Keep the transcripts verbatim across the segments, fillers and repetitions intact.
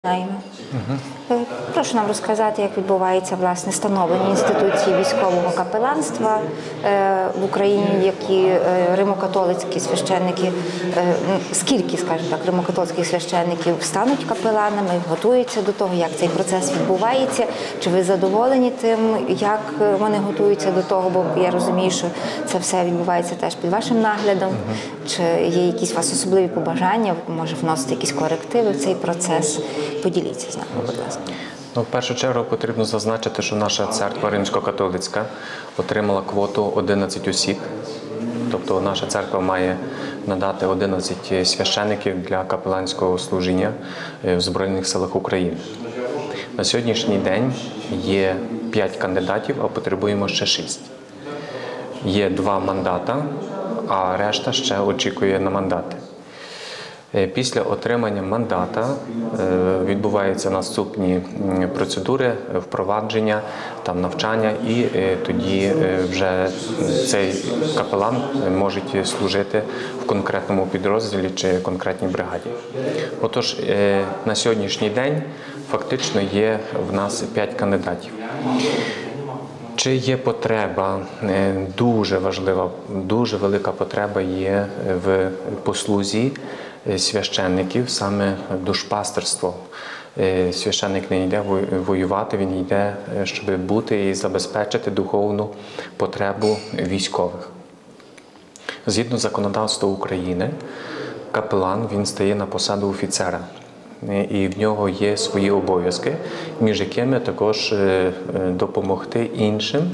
Знаємо. Угу. Прошу нам розказати, як відбувається власне становлення інституції військового капеланства в Україні, які римо-католицькі священники, скільки, скажімо так, римо-католицьких священників стануть капеланами, готуються до того, як цей процес відбувається, чи ви задоволені тим, як вони готуються до того, бо я розумію, що це все відбувається теж під вашим наглядом, угу. Чи є якісь у вас особливі побажання, може вносити якісь корективи в цей процес. Поділіться з нами, будь ласка. Ну, в першу чергу потрібно зазначити, що наша церква римсько-католицька отримала квоту одинадцять осіб. Тобто наша церква має надати одинадцять священиків для капеланського служіння в Збройних силах України. На сьогоднішній день є п'ять кандидатів, а потребуємо ще шість. Є два мандата, а решта ще очікує на мандати. Після отримання мандата відбуваються наступні процедури впровадження, там, навчання, і тоді вже цей капелан може служити в конкретному підрозділі чи конкретній бригаді. Отож, на сьогоднішній день фактично є в нас п'ять кандидатів. Чи є потреба, дуже важлива, дуже велика потреба є в послузі священників, саме душпастерство. Священник не йде воювати, він йде, щоб бути і забезпечити духовну потребу військових. Згідно законодавства України, капелан, він стає на посаду офіцера. І в нього є свої обов'язки, між якими також допомогти іншим,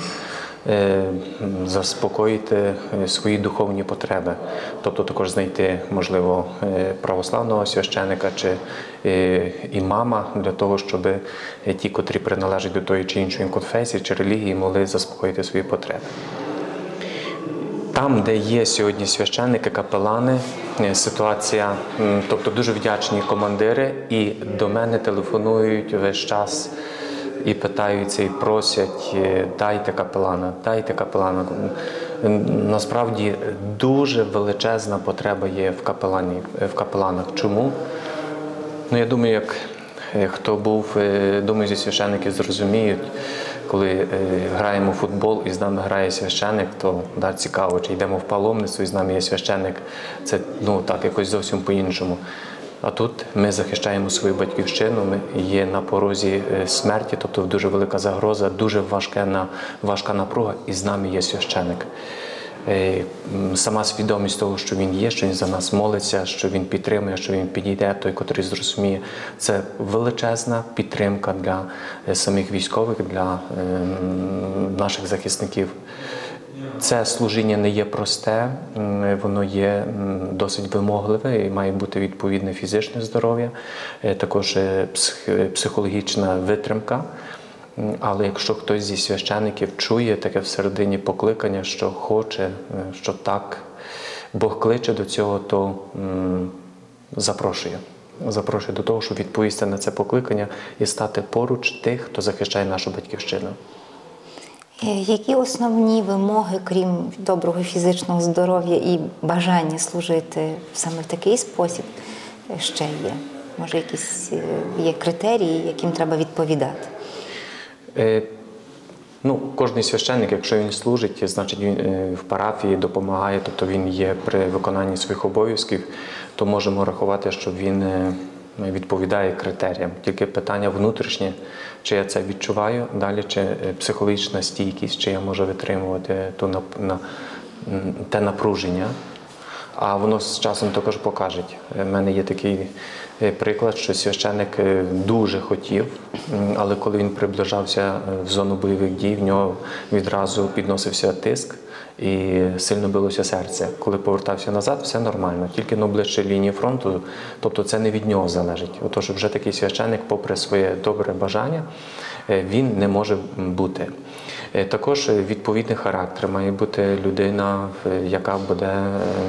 заспокоїти свої духовні потреби. Тобто також знайти, можливо, православного священика чи імама для того, щоб ті, котрі приналежать до тої чи іншої конфесії чи релігії, могли заспокоїти свої потреби. Там, де є сьогодні священники, капелани, ситуація, тобто дуже вдячні командири, і до мене телефонують весь час і питаються, і просять, дайте капелана, дайте капелана. Насправді дуже величезна потреба є в, капелані, в капеланах. Чому? Ну, я думаю, як хто був, думаю, зі священники зрозуміють, коли граємо в футбол і з нами грає священик, то да, цікаво, чи йдемо в паломництво і з нами є священик, це ну, так, якось зовсім по-іншому. А тут ми захищаємо свою батьківщину, ми є на порозі смерті, тобто дуже велика загроза, дуже важка, важка напруга, і з нами є священик. Сама свідомість того, що він є, що він за нас молиться, що він підтримує, що він підійде, той, котрий зрозуміє, це величезна підтримка для самих військових, для наших захисників. Це служіння не є просте, воно є досить вимогливе і має бути відповідне фізичне здоров'я, також психологічна витримка. Але якщо хтось зі священиків чує таке всередині покликання, що хоче, що так, Бог кличе до цього, то запрошує. Запрошує до того, щоб відповісти на це покликання і стати поруч тих, хто захищає нашу батьківщину. Які основні вимоги, крім доброго фізичного здоров'я і бажання служити саме в такий спосіб, ще є? Може, якісь є критерії, яким треба відповідати? Ну, кожен священник, якщо він служить, значить він в парафії допомагає, тобто він є при виконанні своїх обов'язків, то можемо рахувати, що він відповідає критеріям. Тільки питання внутрішнє, чи я це відчуваю, далі чи психологічна стійкість, чи я можу витримувати то на, на, те напруження. А воно з часом також покаже. У мене є такий приклад, що священик дуже хотів, але коли він приближався в зону бойових дій, в нього відразу підносився тиск і сильно билося серце. Коли повертався назад, все нормально, тільки на ближчій лінії фронту, тобто це не від нього залежить. Отож, вже такий священик, попри своє добре бажання, він не може бути. Також відповідний характер має бути людина, яка буде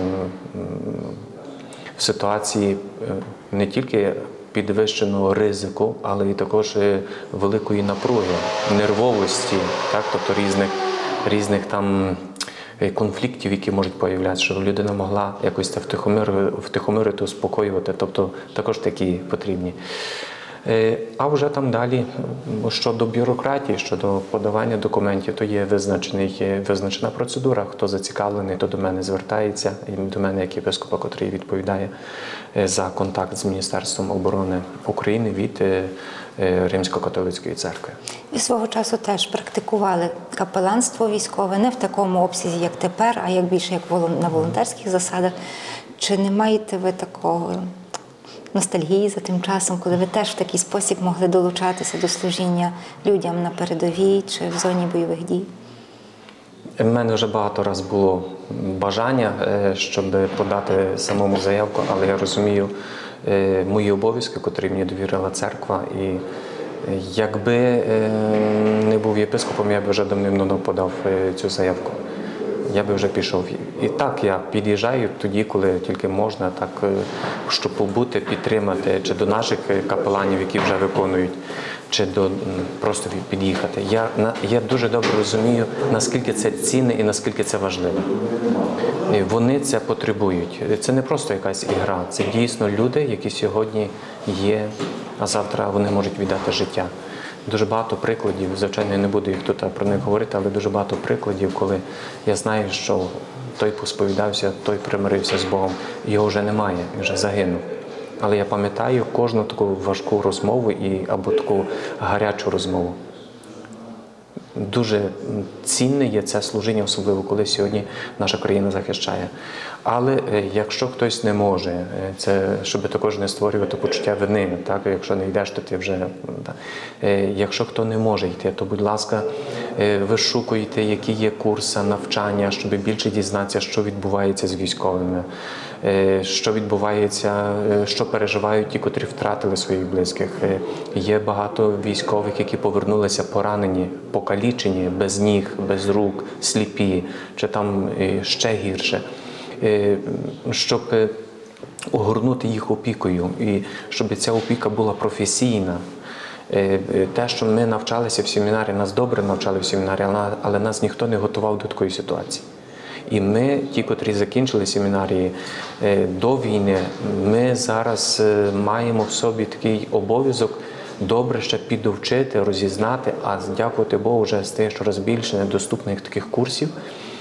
в ситуації не тільки підвищеного ризику, але й також великої напруги, нервовості, так, тобто різних, різних там конфліктів, які можуть появлятися, щоб людина могла якось це втихомирити, успокоювати, тобто також такі потрібні. Е, А вже там далі, щодо бюрократії, щодо подавання документів, то є визначений, є визначена процедура. Хто зацікавлений, то до мене звертається, і до мене як єпископа, котрий відповідає е, за контакт з Міністерством оборони України від е, е, Римсько-католицької церкви. Ви свого часу теж практикували капеланство військове, не в такому обсязі, як тепер, а як більше як волон- на волонтерських засадах. Чи не маєте ви такого ностальгії за тим часом, коли ви теж в такий спосіб могли долучатися до служіння людям на передовій чи в зоні бойових дій? У мене вже багато разів було бажання, е, щоб подати самому заявку, але я розумію е, мої обов'язки, котрі мені довірила церква. І е, якби е, не був єпископом, я б вже давним-давно подав е, цю заявку. Я би вже пішов. І так, я під'їжджаю тоді, коли тільки можна, так, е, щоб побути, підтримати, чи до наших капеланів, які вже виконують, чи до м, просто під'їхати. Я, на- я дуже добре розумію, наскільки це цінне і наскільки це важливо. І вони це потребують. Це не просто якась ігра, це дійсно люди, які сьогодні є, а завтра вони можуть віддати життя. Дуже багато прикладів, звичайно, я не буду їх тут про них говорити, але дуже багато прикладів, коли я знаю, що той посповідався, той примирився з Богом, його вже немає, він вже загинув. Але я пам'ятаю кожну таку важку розмову і, або таку гарячу розмову. Дуже цінне є це служіння, особливо коли сьогодні наша країна захищає. Але е, якщо хтось не може, е, це щоб також не створювати почуття вини, так? Якщо не йдеш, то ти вже... Да. Е, Якщо хто не може йти, то, будь ласка, е, вишукуйте, які є курси, навчання, щоб більше дізнатися, що відбувається з військовими, е, що відбувається, е, що переживають ті, котрі втратили своїх близьких. Е, Є багато військових, які повернулися поранені, покалічені, без ніг, без рук, сліпі, чи там е, ще гірше. Е, Щоб е, огорнути їх опікою і щоб ця опіка була професійна. Е, е, Те, що ми навчалися в семінарі, нас добре навчали в семінарі, але- але нас ніхто не готував до такої ситуації. І ми, ті, котрі закінчили семінарії е, до війни, ми зараз е, маємо в собі такий обов'язок добре ще підовчити, розізнати, а дякувати Богу, вже стає щораз більше недоступних таких курсів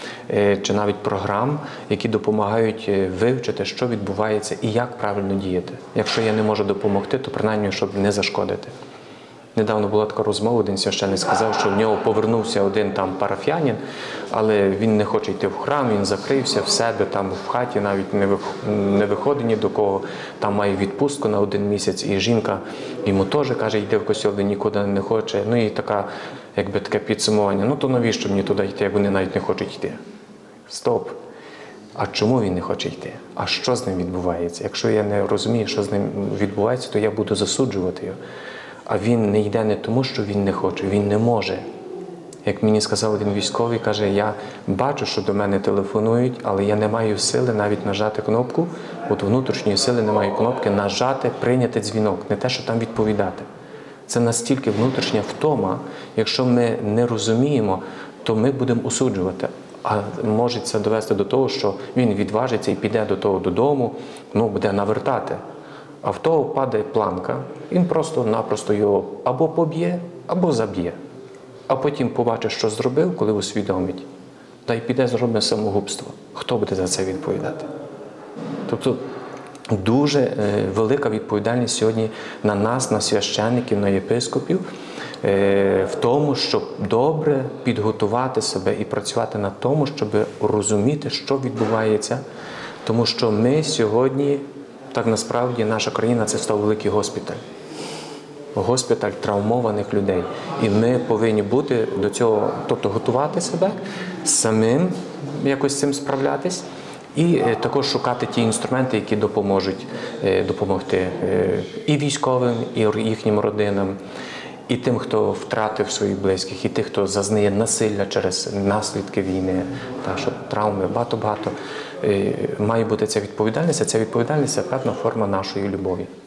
е, чи навіть програм, які допомагають е, вивчити, що відбувається і як правильно діяти. Якщо я не можу допомогти, то принаймні, щоб не зашкодити. Недавно була така розмова, один священник сказав, що в нього повернувся один там парафіянин, але він не хоче йти в храм, він закрився в себе там в хаті, навіть не вих- не виходить ні до кого, там має відпустку на один місяць, і жінка йому теж каже, йди в костьол, він нікуди не хоче. Ну і така, якби таке підсумування, ну то навіщо мені туди йти, як вони навіть не хочуть йти? Стоп! А чому він не хоче йти? А що з ним відбувається? Якщо я не розумію, що з ним відбувається, то я буду засуджувати його. А він не йде не тому, що він не хоче, він не може. Як мені сказав один військовий, каже, я бачу, що до мене телефонують, але я не маю сили навіть нажати кнопку, от внутрішньої сили не маю кнопки нажати, прийняти дзвінок, не те, що там відповідати. Це настільки внутрішня втома, якщо ми не розуміємо, то ми будемо осуджувати. А може це довести до того, що він відважиться і піде до того додому, ну, буде навертати. А в того падає планка, він просто-напросто його або поб'є, або заб'є. А потім побачить, що зробив, коли усвідомить. Та й піде зробить самогубство. Хто буде за це відповідати? Тобто дуже е, велика відповідальність сьогодні на нас, на священників, на єпископів, е, в тому, щоб добре підготувати себе і працювати над тому, щоб розуміти, що відбувається. Тому що ми сьогодні, так насправді, наша країна – це став великий госпіталь. Госпіталь травмованих людей. І ми повинні бути до цього, тобто готувати себе, самим якось з цим справлятись, і е, також шукати ті інструменти, які допоможуть е, допомогти е, і військовим, і їхнім родинам, і тим, хто втратив своїх близьких, і тих, хто зазнає насилля через наслідки війни, та, що травми, багато-багато. Е, має бути ця відповідальність, а ця відповідальність – це певна форма нашої любові.